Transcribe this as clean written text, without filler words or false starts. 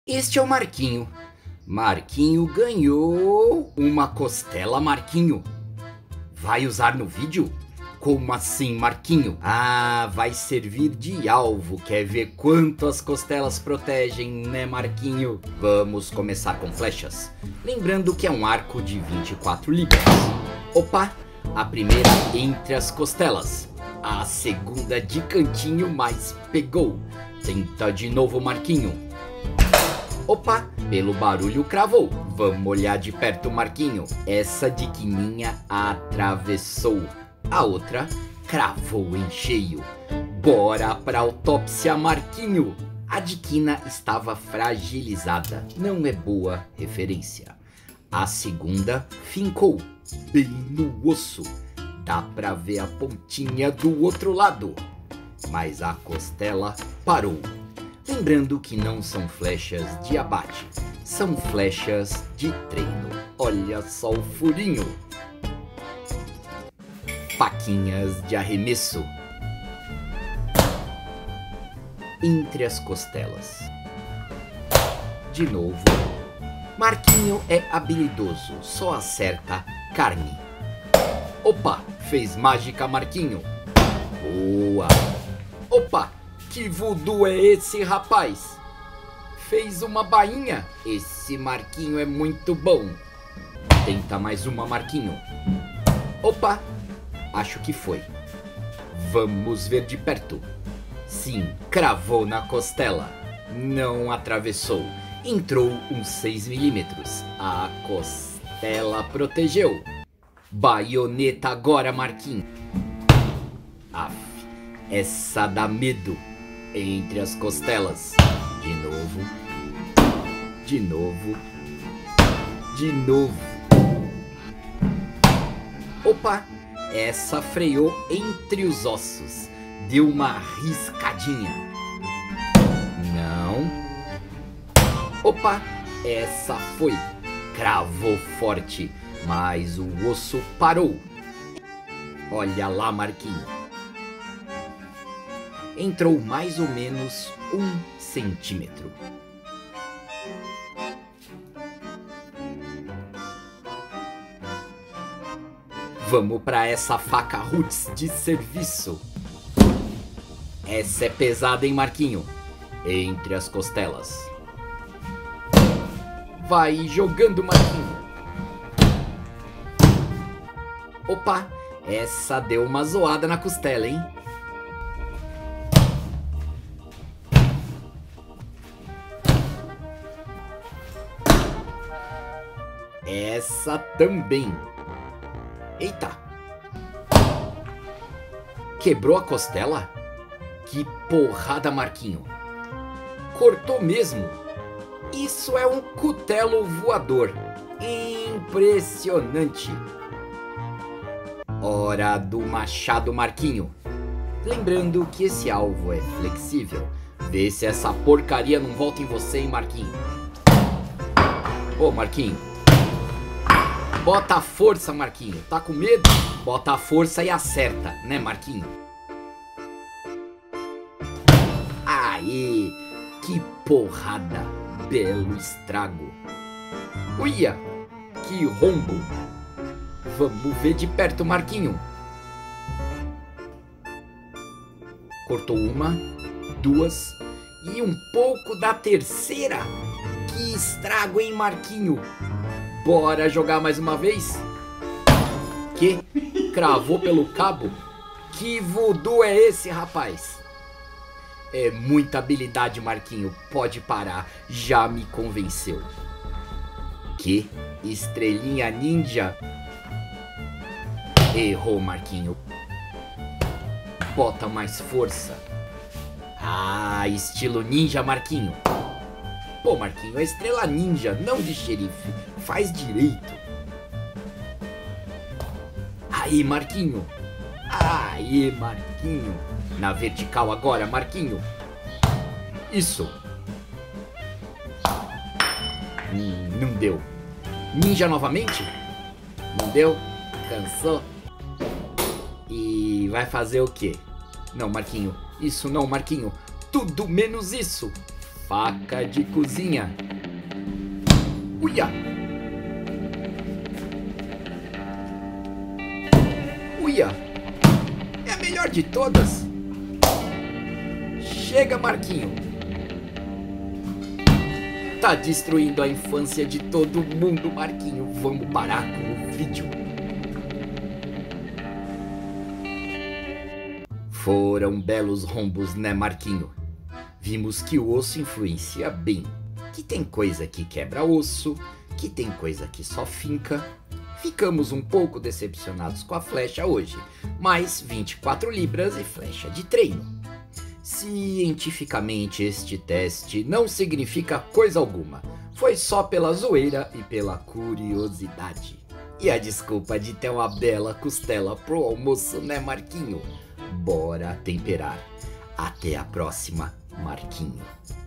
Este é o Marquinho. Marquinho ganhou uma costela, Marquinho. Vai usar no vídeo? Como assim, Marquinho? Ah, vai servir de alvo. Quer ver quanto as costelas protegem, né, Marquinho? Vamos começar com flechas. Lembrando que é um arco de 24 libras. Opa, a primeira entre as costelas. A segunda de cantinho, mas pegou. Tenta de novo, Marquinho. Opa, pelo barulho cravou. Vamos olhar de perto, Marquinho. Essa de quininha atravessou. A outra cravou em cheio. Bora pra autópsia, Marquinho. A de quina estava fragilizada. Não é boa referência. A segunda fincou bem no osso. Dá pra ver a pontinha do outro lado. Mas a costela parou. Lembrando que não são flechas de abate. São flechas de treino. Olha só o furinho. Faquinhas de arremesso entre as costelas. De novo. Marquinho é habilidoso, só acerta carne. Opa, fez mágica, Marquinho. Boa. Opa, que voodoo é esse, rapaz? Fez uma bainha. Esse Marquinho é muito bom. Tenta mais uma, Marquinho. Opa, acho que foi. Vamos ver de perto. Sim, cravou na costela. Não atravessou. Entrou uns 6 milímetros. A costela protegeu. Baioneta agora, Marquinho. Aff, essa dá medo. Entre as costelas. De novo. De novo. De novo. Opa! Essa freou entre os ossos. Deu uma riscadinha. Não. Opa! Essa foi. Cravou forte. Mas o osso parou. Olha lá, Marquinho. Entrou mais ou menos 1 centímetro. Vamos para essa faca roots de serviço. Essa é pesada, hein, Marquinho? Entre as costelas. Vai jogando, Marquinho. Opa, essa deu uma zoada na costela, hein? Essa também. Eita. Quebrou a costela? Que porrada, Marquinho. Cortou mesmo. Isso é um cutelo voador. Impressionante. Hora do machado, Marquinho. Lembrando que esse alvo é flexível. Vê se essa porcaria não volta em você, hein, Marquinho. Ô, Marquinho. Bota a força, Marquinho. Tá com medo? Bota a força e acerta, né, Marquinho? Aê! Que porrada! Belo estrago. Uia! Que rombo! Vamos ver de perto, Marquinho. Cortou uma, 2 e um pouco da terceira. Que estrago, hein, Marquinho? Bora jogar mais uma vez? Que? Cravou pelo cabo? Que voodoo é esse, rapaz? É muita habilidade, Marquinho. Pode parar. Já me convenceu. Que? Estrelinha ninja? Errou, Marquinho. Bota mais força. Ah, estilo ninja, Marquinho. Pô, Marquinho, é estrela ninja, não de xerife. Faz direito. Aí, Marquinho. Aí, Marquinho. Na vertical agora, Marquinho. Isso. Não deu. Ninja novamente? Não deu? Cansou? E vai fazer o quê? Não, Marquinho. Isso não, Marquinho. Tudo menos isso. faca de cozinha. Uia! Uia! É a melhor de todas. Chega, Marquinho. Tá destruindo a infância de todo mundo, Marquinho. Vamos parar com o vídeo. Foram belos rombos, né, Marquinho? Vimos que o osso influencia bem. Que tem coisa que quebra osso, que tem coisa que só finca. Ficamos um pouco decepcionados com a flecha hoje, mas 24 libras e flecha de treino. Cientificamente este teste não significa coisa alguma. Foi só pela zoeira e pela curiosidade. E a desculpa de ter uma bela costela pro almoço, né, Marquinho? Bora temperar. Até a próxima, Marquinho.